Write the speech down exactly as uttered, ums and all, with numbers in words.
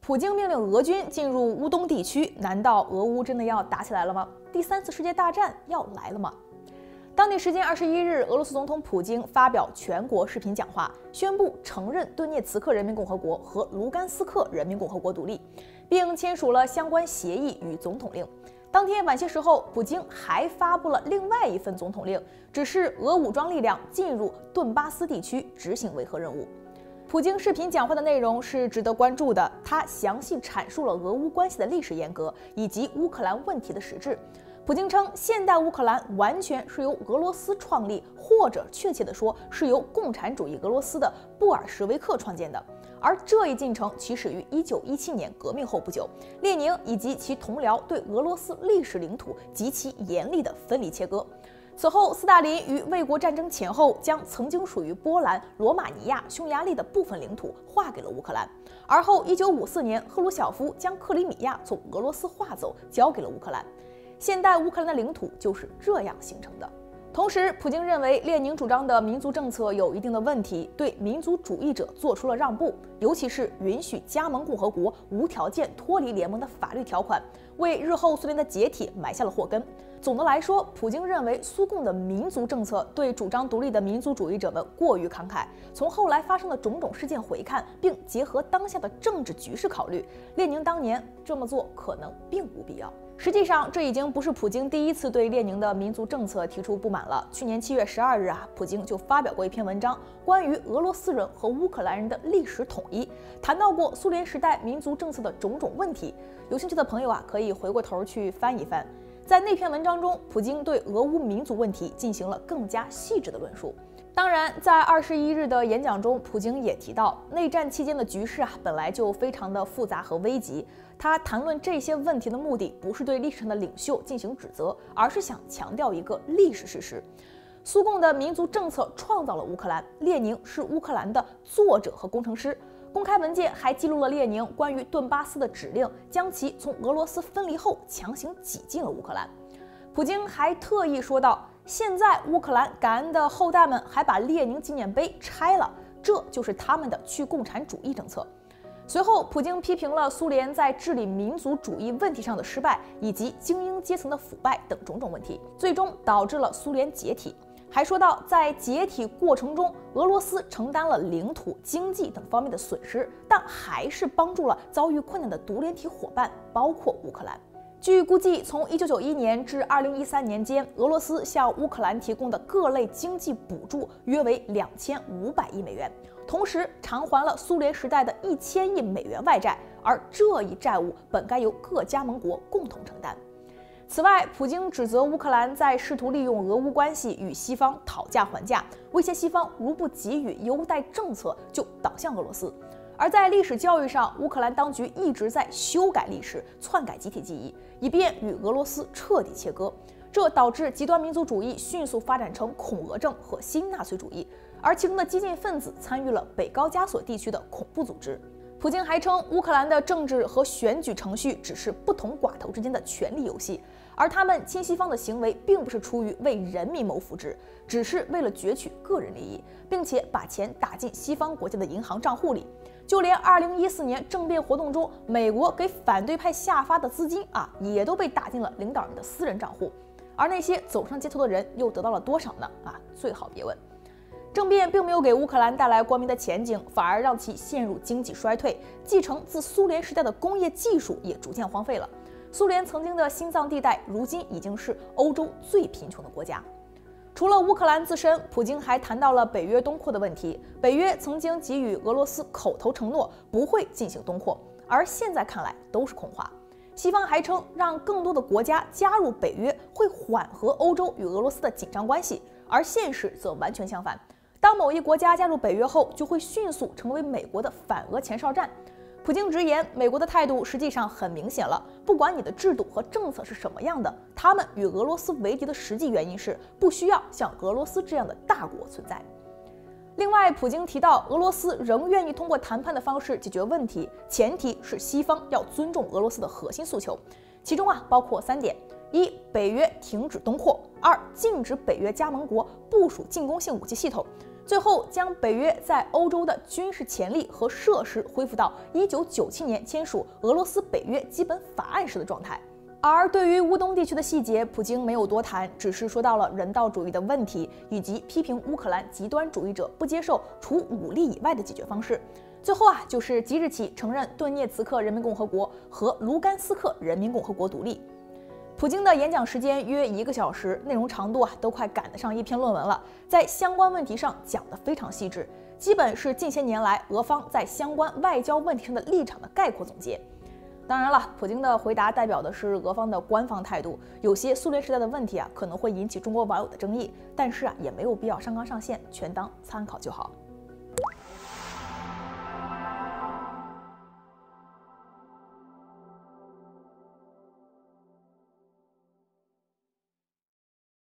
普京命令俄军进入乌东地区，难道俄乌真的要打起来了吗？第三次世界大战要来了吗？当地时间二十一日，俄罗斯总统普京发表全国视频讲话，宣布承认顿涅茨克人民共和国和卢甘斯克人民共和国独立，并签署了相关协议与总统令。当天晚些时候，普京还发布了另外一份总统令，指示俄武装力量进入顿巴斯地区执行维和任务。普京视频讲话的内容是值得关注的，他详细阐述了俄乌关系的历史沿革以及乌克兰问题的实质。普京称，现代乌克兰完全是由俄罗斯创立，或者确切地说，是由共产主义俄罗斯的布尔什维克创建的。而这一进程起始于一九一七年革命后不久，列宁以及其同僚对俄罗斯历史领土极其严厉的分离切割。此后，斯大林于卫国战争前后将曾经属于波兰、罗马尼亚、匈牙利的部分领土划给了乌克兰。而后，一九五四年，赫鲁晓夫将克里米亚从俄罗斯划走，交给了乌克兰。现代乌克兰的领土就是这样形成的。同时，普京认为列宁主张的民族政策有一定的问题，对民族主义者做出了让步，尤其是允许加盟共和国无条件脱离联盟的法律条款，为日后苏联的解体埋下了祸根。总的来说，普京认为苏共的民族政策对主张独立的民族主义者们过于慷慨。从后来发生的种种事件回看，并结合当下的政治局势考虑，列宁当年这么做可能并无必要。实际上，这已经不是普京第一次对列宁的民族政策提出不满了。去年七月十二日啊，普京就发表过一篇文章，关于俄罗斯人和乌克兰人的历史统一，谈到过苏联时代民族政策的种种问题。有兴趣的朋友啊，可以回过头去翻一翻。在那篇文章中，普京对俄乌民族问题进行了更加细致的论述。当然，在二十一日的演讲中，普京也提到，内战期间的局势啊，本来就非常的复杂和危急。他谈论这些问题的目的，不是对历史上的领袖进行指责，而是想强调一个历史事实：苏共的民族政策创造了乌克兰，列宁是乌克兰的作者和工程师。公开文件还记录了列宁关于顿巴斯的指令，将其从俄罗斯分离后强行挤进了乌克兰。普京还特意说道，现在乌克兰感恩的后代们还把列宁纪念碑拆了，这就是他们的去共产主义政策。随后，普京批评了苏联在治理民族主义问题上的失败，以及精英阶层的腐败等种种问题，最终导致了苏联解体。还说到，在解体过程中，俄罗斯承担了领土、经济等方面的损失，但还是帮助了遭遇困难的独联体伙伴，包括乌克兰。据估计，从一九九一年至二零一三年间，俄罗斯向乌克兰提供的各类经济补助约为两千五百亿美元，同时偿还了苏联时代的一千亿美元外债，而这一债务本该由各加盟国共同承担。此外，普京指责乌克兰在试图利用俄乌关系与西方讨价还价，威胁西方如不给予优待政策，就倒向俄罗斯。而在历史教育上，乌克兰当局一直在修改历史，篡改集体记忆，以便与俄罗斯彻底切割。这导致极端民族主义迅速发展成恐俄症和新纳粹主义，而其中的激进分子参与了北高加索地区的恐怖组织。普京还称，乌克兰的政治和选举程序只是不同寡头之间的权力游戏，而他们亲西方的行为并不是出于为人民谋福祉，只是为了攫取个人利益，并且把钱打进西方国家的银行账户里。就连二零一四年政变活动中，美国给反对派下发的资金啊，也都被打进了领导人的私人账户。而那些走上街头的人又得到了多少呢？啊，最好别问。政变并没有给乌克兰带来光明的前景，反而让其陷入经济衰退，继承自苏联时代的工业技术也逐渐荒废了。苏联曾经的心脏地带，如今已经是欧洲最贫穷的国家。除了乌克兰自身，普京还谈到了北约东扩的问题。北约曾经给予俄罗斯口头承诺不会进行东扩，而现在看来都是空话。西方还称，让更多的国家加入北约会缓和欧洲与俄罗斯的紧张关系，而现实则完全相反。当某一国家加入北约后，就会迅速成为美国的反俄前哨站。普京直言，美国的态度实际上很明显了，不管你的制度和政策是什么样的，他们与俄罗斯为敌的实际原因是不需要像俄罗斯这样的大国存在。另外，普京提到，俄罗斯仍愿意通过谈判的方式解决问题，前提是西方要尊重俄罗斯的核心诉求，其中啊包括三点：一、北约停止东扩；二、禁止北约加盟国部署进攻性武器系统。 最后将北约在欧洲的军事潜力和设施恢复到一九九七年签署俄罗斯北约基本法案时的状态。而对于乌东地区的细节，普京没有多谈，只是说到了人道主义的问题，以及批评乌克兰极端主义者不接受除武力以外的解决方式。最后啊，就是即日起承认顿涅茨克人民共和国和卢甘斯克人民共和国独立。普京的演讲时间约一个小时，内容长度啊都快赶得上一篇论文了，在相关问题上讲得非常细致，基本是近些年来俄方在相关外交问题上的立场的概括总结。当然了，普京的回答代表的是俄方的官方态度，有些苏联时代的问题啊可能会引起中国网友的争议，但是啊也没有必要上纲上线，全当参考就好。